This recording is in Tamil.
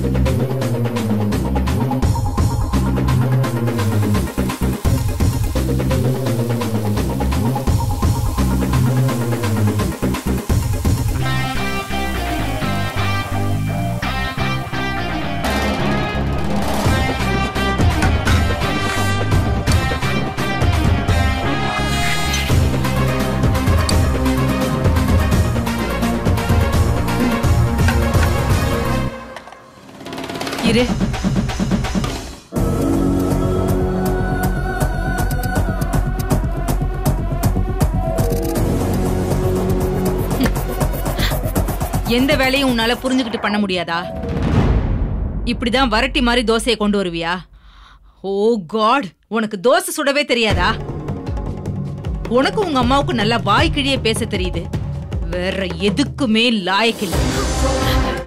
இரு. எந்த வேலையும் உன்னால புரிஞ்சுக்கிட்டு பண்ண முடியாதா? இப்படிதான் வரட்டி மாதிரி தோசையை கொண்டு வருவியா? ஓ காட், உனக்கு தோசை சுடவே தெரியாதா? உனக்கு உங்க அம்மாவுக்கு நல்லா வாய் கிழியே பேச தெரியுது, வேற எதுக்குமே லாயக்கில்லை.